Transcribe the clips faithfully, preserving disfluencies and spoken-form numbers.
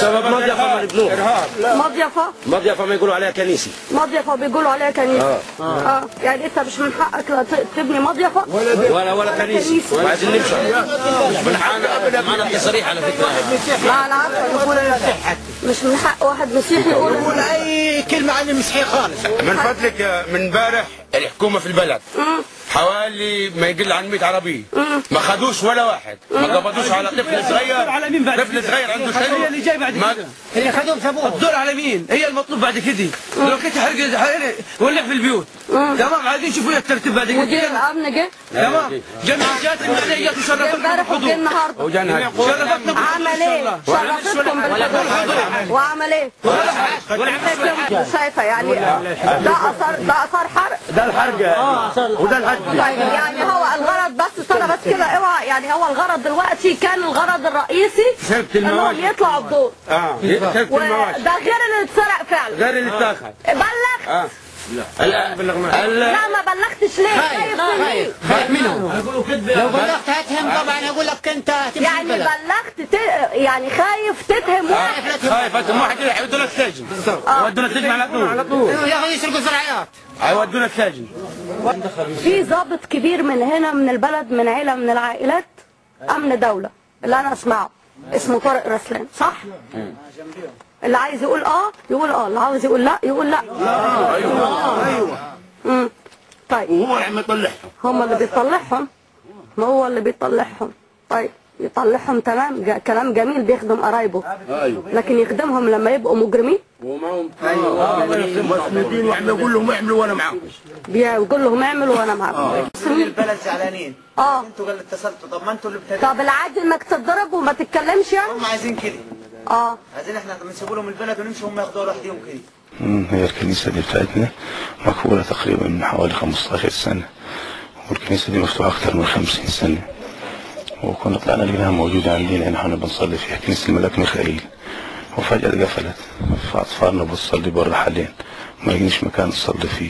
بسبب مضيفه ما يبنوها. مضيفه مضيفه ما يقولوا عليها كنيسه. مضيفه بيقولوا عليها كنيسه. اه, آه. يعني انت مش من حقك لا تبني مضيفه ولا ولا ولا كنيسه. وعايزين نمشي من حقنا. معنا تصريح على فكره. لا انا عارفه يقول مش من حق واحد مسيحي يقول اي كلمه عن المسيحيه خالص. من فضلك من امبارح الحكومه في البلد حوالي ما يقل عن مئة عربيه ما خدوش ولا واحد، ما قبضوش على طفل صغير. طفل صغير عنده سنه هي اللي جاي بعد كده، هي خدوهم سابوهم. الدور على مين؟ هي المطلوب بعد كده. لو كنت حرق ولع في البيوت تمام. عايزين يشوفوا الترتيب بعد كده. مدير الامن جه تمام. جمعيات المعنيه شرفتنا امبارح وجه النهارده. شرفتنا عمل ايه؟ شرفتكم بالحضور وعمل ايه؟ شايفه يعني ده اثار ده اثار حرق. ده الحرق وده الحرق. طيب يعني هو الغرض بس استنى بس كده اوعى، يعني هو الغرض دلوقتي كان الغرض الرئيسي انهم يطلعوا بدور. اه ده غير اللي اتسرق فعلا. غير اللي اتاخد. بلغت؟ اه لا لا ما بلغتش ليه؟ خايف خايف خايف منهم. لو بلغت هتهم طبعا هقول لك انت هتمشي يعني بلغت ت... يعني خايف تتهم واحد. خايف تتهم واحد يودونا السجن. يودونا السجن على طول. على طول ياخذوا يسرقوا زراعات. هيودونا السجن. في ضابط كبير من هنا من البلد من عيله من العائلات امن دوله اللي انا اسمعه اسمه طارق رسلان، صح؟ اللي عايز يقول اه يقول اه، اللي عاوز يقول لا يقول لا. ايوه ايوه امم طيب وهو اللي بيطلعهم. هم اللي بيطلعهم، ما هو اللي بيطلعهم. طيب يطلعهم تمام، جا كلام جميل بيخدم قرايبه. ايوه لكن يخدمهم لما يبقوا مجرمين. وما هم ايوه مسندين واحنا نقول لهم اعملوا وانا معاكم. بيقول لهم اعملوا وانا معاكم. البلد زعلانين. اه انتوا اللي اتصلتوا. طب ما انتوا اللي بتتكلموا. طب العادي انك تتضرب وما تتكلمش يعني؟ هم عايزين كده. اه عايزين احنا بنسيبوا لهم البلد ونمشي هم ياخدوها لوحدهم كده. هي الكنيسة دي بتاعتنا مقفولة تقريبا من حوالي خمستاشر سنة، والكنيسة دي مفتوحة أكثر من خمسين سنة، وكنا طلعنا لقيناها موجودة عندنا هنا احنا بنصلي فيها كنيسة الملاك ميخائيل، وفجأة قفلت، فأطفالنا بتصلي برا حاليا ما لقيناش مكان نصلي فيه،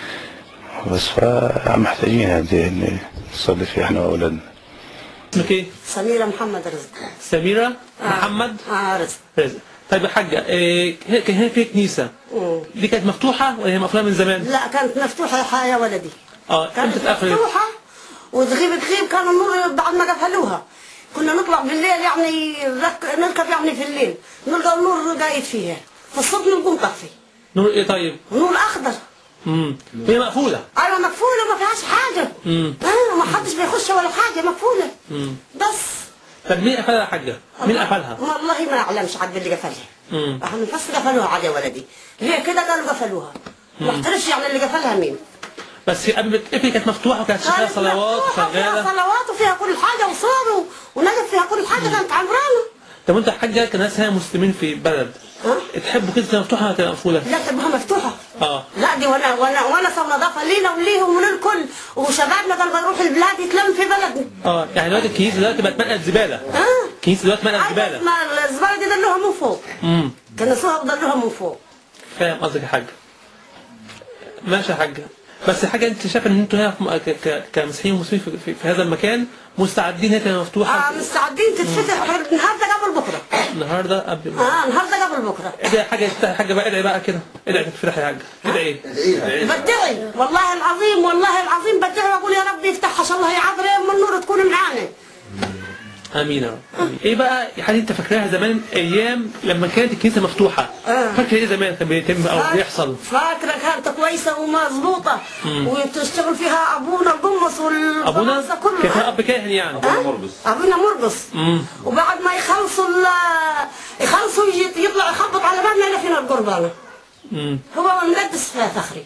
بس فمحتاجين نصلي فيه احنا وأولادنا. اسمك ايه؟ سميرة محمد رزق. سميرة محمد اه رزق. رزق. طيب يا حاجة إيه كان هنا في كنيسة دي كانت مفتوحة ولا هي مقفولة من زمان؟ لا كانت مفتوحة يا ولدي. اه كانت مفتوحة وتغيب تغيب كانوا النور بعد ما قفلوها. كنا نطلع بالليل يعني نركب يعني في الليل نلقى النور قايد فيها، فالصبح نقوم طفي. نور ايه طيب؟ نور اخضر. امم هي مقفولة. ايوه مقفولة ما فيهاش حاجة. امم اه ما حدش بيخش ولا حاجة مقفولة. امم بس. طب مين قفلها يا حاجة؟ مين قفلها؟ والله ما اعلمش حد اللي قفلها. امم احنا بس قفلوها عاد يا ولدي. ليه كده قالوا قفلوها؟ ما اعترفش يعني اللي قفلها مين. بس هي قبل ما تقفل كانت مفتوحة وكانت شغالة صلوات وشغالة. فيها صلوات وفيها كل حاجة وصور ونجف فيها كل حاجة كانت عمرانة. طب انت حاجة كناس هنا مسلمين في بلد تحبوا كده تبقى مفتوحة ولا تبقى مقفولة؟ لا تبقى مفتوحة. اه لا دي وانا وانا وانا صار نظافة لينا وليهم وللكل، وشبابنا كانوا بيروحوا البلاد يتلم في بلدنا. اه يعني دلوقتي الكنيسة دلوقتي بقت منقل زبالة. اه الكنيسة دلوقتي منقل زبالة. ما الزبالة دي دلوها من فوق. امم كنسوها ودلوها من فوق. فاهم قصدك يا حاجة. ماشي يا حاجة. بس حاجة انت شايفه ان انتوا هنا كمسيحيين ومسلمين في, في, في هذا المكان مستعدين هي تبقى مفتوحة؟ اه مستعدين تتفتح النهارده قبل بكره. النهارده قبل بكره. اه النهارده قبل بكره. ادعي حاجة حاجة بقى ادعي بقى كده، ادعي تفتح يا حاجة، ادعي ايه؟ بدعي والله العظيم والله العظيم بدعي واقول يا رب يفتحها ان شاء الله يعبر يوم النور تكون معانا. امين يا رب. ايه بقى حاجه انت فاكراها زمان ايام لما كانت الكنيسه مفتوحه؟ آه. فاكره ايه زمان كان بيتم او بيحصل؟ فاكره كانت كويسه ومظبوطه وتشتغل فيها ابونا القمص ابونا كله. كان اب كاهن يعني. ابونا مرقص. ابونا مرقص. وبعد ما يخلصوا يخلصوا يطلع يخبط على بابنا اللي فينا القربانه. هو مقدس فيها فخري.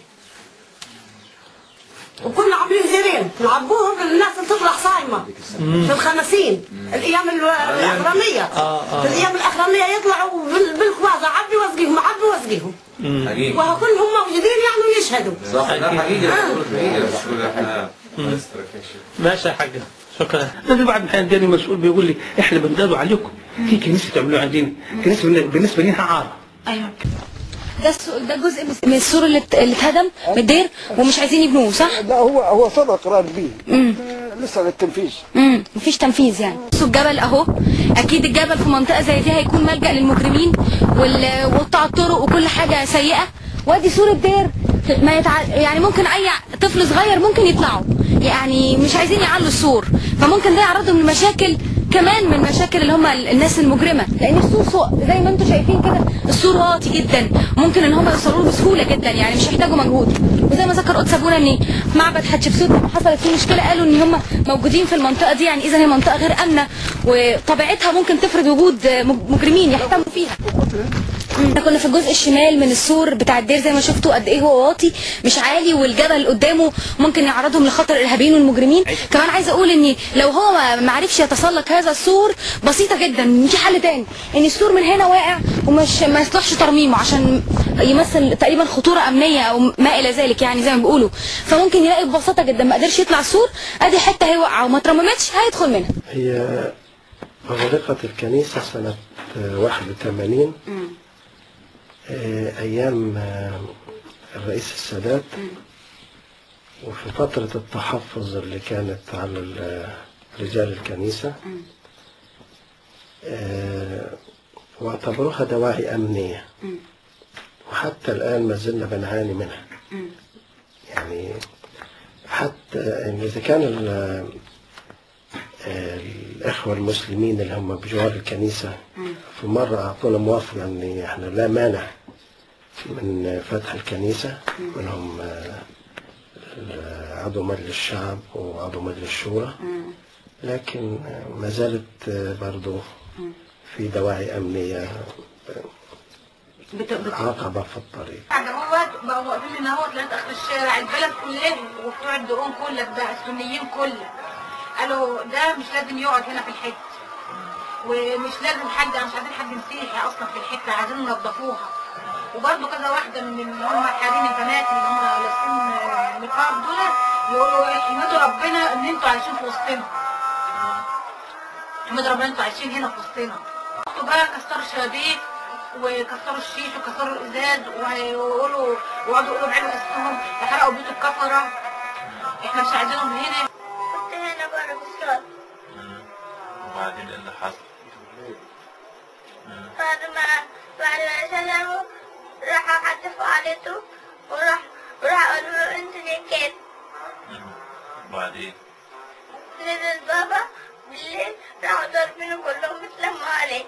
وكنا عاملين زيرين نعبوهم للناس اللي تطلع صايمه في الخمسين الايام الاخرانيه. آه آه. في الايام الاخرانيه يطلعوا بالخوازه عبي واسقيهم عبي واسقيهم. وكلهم موجودين يعني ويشهدوا. صح حقيقه حقيقه. ماشي يا حاجه شكرا. في بعض الحين جاني مسؤول بيقول لي احنا بنقدروا عليكم في كنيسه تعملوها عندنا، كنيسه بالنسبه لنا عار. ايوه ده ده جزء من السور اللي اللي اتهدم من الدير ومش عايزين يبنوه صح؟ لا هو هو صدق قرار به. لسه للتنفيذ. امم مفيش تنفيذ يعني. بصوا الجبل اهو، اكيد الجبل في منطقه زي دي هيكون ملجأ للمجرمين وقطاع الطرق وكل حاجه سيئه. وادي سور الدير ما يتع... يعني ممكن اي طفل صغير ممكن يطلعوا، يعني مش عايزين يعلوا السور، فممكن ده يعرضهم لمشاكل كمان من مشاكل اللي هم الناس المجرمه، لان السور سوق زي ما انتم شايفين كده، السور واطي جدا، ممكن ان هم يوصلوا له بسهوله جدا، يعني مش هيحتاجوا مجهود. وزي ما ذكر قدس ابونا ان معبد حتشبسوت لما حصلت فيه مشكله قالوا ان هم موجودين في المنطقه دي، يعني اذا هي منطقه غير امنه وطبيعتها ممكن تفرض وجود مجرمين يحتموا فيها. احنا كنا في الجزء الشمال من السور بتاع الدير، زي ما شفتوا قد ايه هو واطي مش عالي، والجبل قدامه ممكن يعرضهم لخطر الارهابيين والمجرمين. كمان عايزه اقول ان لو هو ما عرفش يتسلق هذا السور بسيطه جدا، في حل تاني ان السور من هنا واقع ومش ما يصلحش ترميمه عشان يمثل تقريبا خطوره امنيه او ما الى ذلك، يعني زي ما بيقولوا، فممكن يلاقي ببساطه جدا ما قدرش يطلع السور، ادي حته هيوقع وما اترممتش هيدخل منها. هي أغلقت الكنيسه سنه واحد وثمانين أيام الرئيس السادات، وفي فترة التحفظ اللي كانت على رجال الكنيسة، واعتبروها دواعي أمنية، وحتى الآن ما زلنا بنعاني منها. يعني حتى إن إذا كان الإخوة المسلمين اللي هم بجوار الكنيسة في مرة أعطونا موافقة أن إحنا لا مانع من فتح الكنيسة، منهم عضو مجلس الشعب وعضو مجلس الشورى، لكن ما زالت برضو في دواعي أمنية عقبة في الطريق. هو بقوا واقفين هنا اهوت لغاية آخر الشارع، البلد كلها وبتوع الدقون كلك بقى السنيين كلها قالوا ده مش لازم يقعد هنا في الحته، ومش لازم حد، مش عايزين حد مسيحي اصلا في الحته، عايزين ينظفوها. وبرده كذا واحده من اللي هم حارين البنات اللي هم لابسين نقاب دول يقولوا احمدوا ربنا ان انتوا عايشين في وسطنا، احمدوا ربنا انتوا عايشين هنا في وسطنا. انتوا بقى كسروا الشبابيك وكسروا الشيش وكسروا الازاز ويقولوا وقعدوا يقولوا بعينوا اسمهم يحرقوا بيوت الكفره، احنا مش عايزينهم هنا. كنت هنا بره بالصلاه. وبعدين ايه اللي حصل؟ بعد ما بعد ما سلموا راحوا حدفوا عليته وراح وراح قالوا له انت ليه كده؟ وبعدين؟ نزل بابا بالليل راحوا ضاربينه كلهم اتلموا عليه.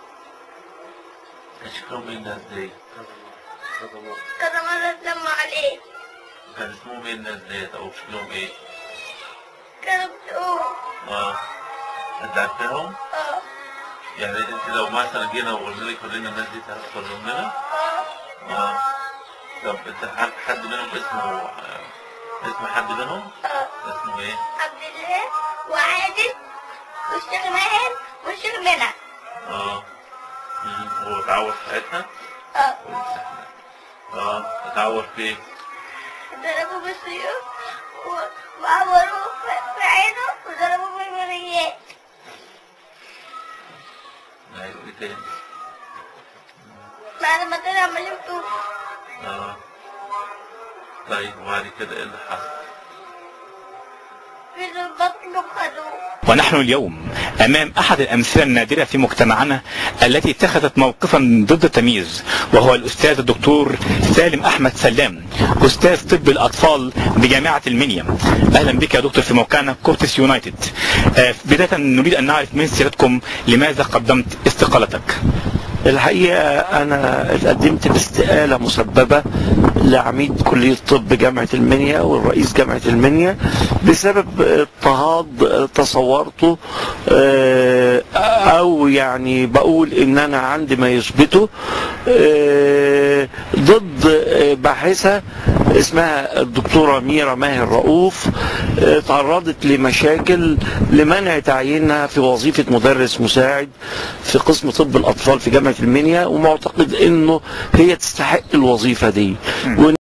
شكلهم ايه الناس دي؟ كذا مرة اتلموا عليه. كان اسمهم ايه الناس ديت او شكلهم ايه؟ كانوا بتقول اه انت عارفاهم؟ اه. يعني انت لو مثلا جينا وقلنا لك ورينا الناس دي هتقول لنا؟ اه. اه. طب انت عارف حد منهم اسمه اسم حد منهم؟ اه. اسمه ايه؟ عبد الله وعادل والشيخ ماهر والشيخ منى. اه. امم هو اتعور ساعتها؟ اه. اه اتعور فين؟ ضربوه بالسيوف وعوروه في عينه وضربوه بالمريات. ايوه ايه تاني؟ بعد ما طلع عمال يفتوه. اه. طيب وبعد كده ايه اللي حصل؟ في البطن خدوه. ونحن اليوم أمام أحد الأمثلة النادرة في مجتمعنا التي اتخذت موقفا ضد التمييز، وهو الأستاذ الدكتور سالم أحمد سلام، أستاذ طب الأطفال بجامعة المنيا. أهلا بك يا دكتور في موقعنا كورتس يونايتد. بداية نريد أن نعرف من سيادتكم لماذا قدمت استقالتك؟ الحقيقة أنا اتقدمت باستقالة مسببة لعميد كلية طب جامعة المنيا والرئيس جامعة المنيا بسبب اضطهاد تصورته، أو يعني بقول إن أنا عندي ما يثبته ضد باحثة اسمها الدكتورة ميرا ماهر رؤوف، تعرضت لمشاكل لمنع تعيينها في وظيفة مدرس مساعد في قسم طب الأطفال في جامعة المنيا، ومعتقد إنه هي تستحق الوظيفة دي.